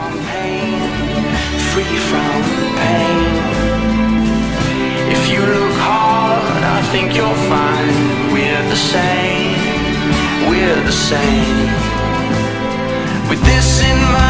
from pain, free from pain. If you look hard, I think you'll find we're the same, we're the same. With this in mind,